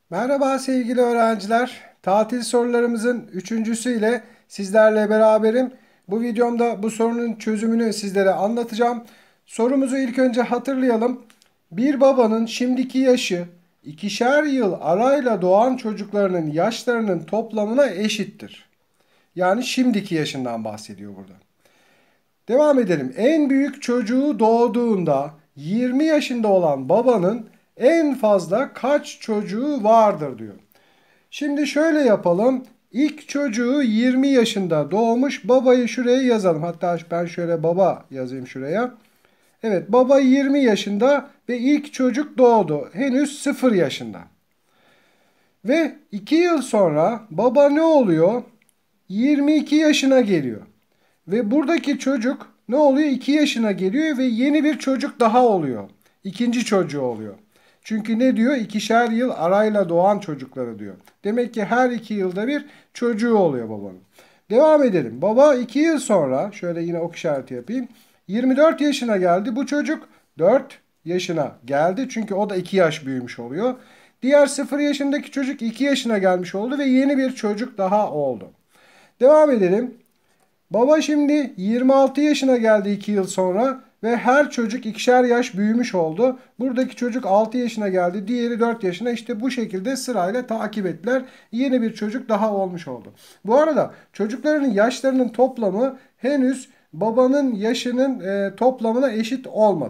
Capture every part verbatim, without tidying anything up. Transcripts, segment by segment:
Merhaba sevgili öğrenciler. Tatil sorularımızın üçüncüsü ile sizlerle beraberim. Bu videomda bu sorunun çözümünü sizlere anlatacağım. Sorumuzu ilk önce hatırlayalım. Bir babanın şimdiki yaşı ikişer yıl arayla doğan çocuklarının yaşlarının toplamına eşittir. Yani şimdiki yaşından bahsediyor burada. Devam edelim. En büyük çocuğu doğduğunda yirmi yaşında olan babanın en fazla kaç çocuğu vardır diyor. Şimdi şöyle yapalım. İlk çocuğu yirmi yaşında doğmuş. Babayı şuraya yazalım. Hatta ben şöyle baba yazayım şuraya. Evet, baba yirmi yaşında ve ilk çocuk doğdu. Henüz sıfır yaşında. Ve iki yıl sonra baba ne oluyor? yirmi iki yaşına geliyor. Ve buradaki çocuk ne oluyor? iki yaşına geliyor ve yeni bir çocuk daha oluyor. İkinci çocuğu oluyor. Çünkü ne diyor? İkişer yıl arayla doğan çocukları diyor. Demek ki her iki yılda bir çocuğu oluyor babanın. Devam edelim. Baba iki yıl sonra şöyle yine ok işareti yapayım. yirmi dört yaşına geldi. Bu çocuk dört yaşına geldi. Çünkü o da iki yaş büyümüş oluyor. Diğer sıfır yaşındaki çocuk iki yaşına gelmiş oldu ve yeni bir çocuk daha oldu. Devam edelim. Baba şimdi yirmi altı yaşına geldi iki yıl sonra ve her çocuk ikişer yaş büyümüş oldu. Buradaki çocuk altı yaşına geldi, diğeri dört yaşına. İşte bu şekilde sırayla takip ettiler. Yeni bir çocuk daha olmuş oldu. Bu arada çocukların yaşlarının toplamı henüz babanın yaşının e, toplamına eşit olmadı.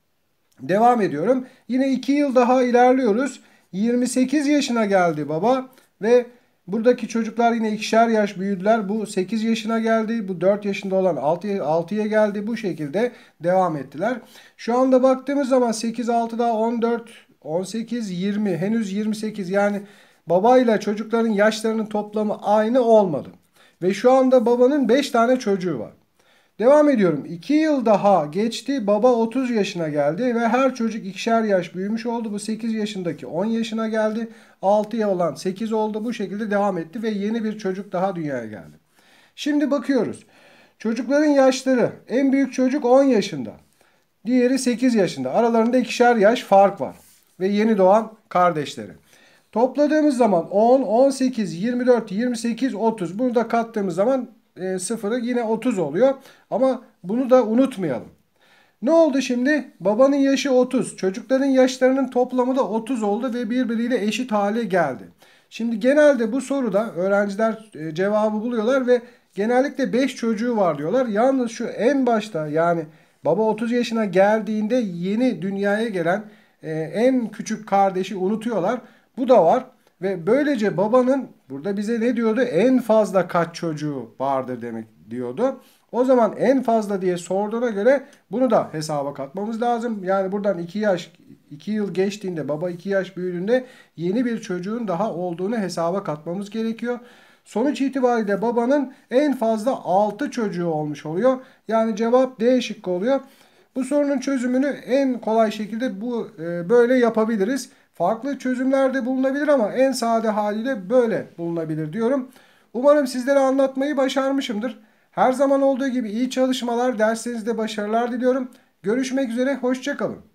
Devam ediyorum. Yine iki yıl daha ilerliyoruz. yirmi sekiz yaşına geldi baba ve buradaki çocuklar yine ikişer yaş büyüdüler. Bu sekiz yaşına geldi. Bu dört yaşında olan altıya geldi. Bu şekilde devam ettiler. Şu anda baktığımız zaman sekiz, altı daha on dört, on sekiz, yirmi. Henüz yirmi sekiz. Yani babayla çocukların yaşlarının toplamı aynı olmadı. Ve şu anda babanın beş tane çocuğu var. Devam ediyorum. iki yıl daha geçti. Baba otuz yaşına geldi ve her çocuk ikişer yaş büyümüş oldu. Bu sekiz yaşındaki on yaşına geldi. altıya olan sekiz oldu. Bu şekilde devam etti ve yeni bir çocuk daha dünyaya geldi. Şimdi bakıyoruz. Çocukların yaşları. En büyük çocuk on yaşında. Diğeri sekiz yaşında. Aralarında ikişer yaş fark var. Ve yeni doğan kardeşleri. Topladığımız zaman on, on sekiz, yirmi dört, yirmi sekiz, otuz. Bunu da kattığımız zaman e, sıfırı yine otuz oluyor. Ama bunu da unutmayalım. Ne oldu şimdi? Babanın yaşı otuz. Çocukların yaşlarının toplamı da otuz oldu ve birbiriyle eşit hale geldi. Şimdi genelde bu soruda öğrenciler e, cevabı buluyorlar ve genellikle beş çocuğu var diyorlar. Yalnız şu en başta, yani baba otuz yaşına geldiğinde yeni dünyaya gelen e, en küçük kardeşi unutuyorlar. Bu da var. Ve böylece babanın burada bize ne diyordu? En fazla kaç çocuğu vardır demek diyordu. O zaman en fazla diye sorduğuna göre bunu da hesaba katmamız lazım. Yani buradan iki yaş, iki yıl geçtiğinde, baba iki yaş büyüdüğünde yeni bir çocuğun daha olduğunu hesaba katmamız gerekiyor. Sonuç itibariyle babanın en fazla altı çocuğu olmuş oluyor. Yani cevap D şıkkı oluyor. Bu sorunun çözümünü en kolay şekilde bu e, böyle yapabiliriz. Farklı çözümler de bulunabilir ama en sade haliyle böyle bulunabilir diyorum. Umarım sizlere anlatmayı başarmışımdır. Her zaman olduğu gibi iyi çalışmalar, derslerinizde başarılar diliyorum. Görüşmek üzere, hoşça kalın.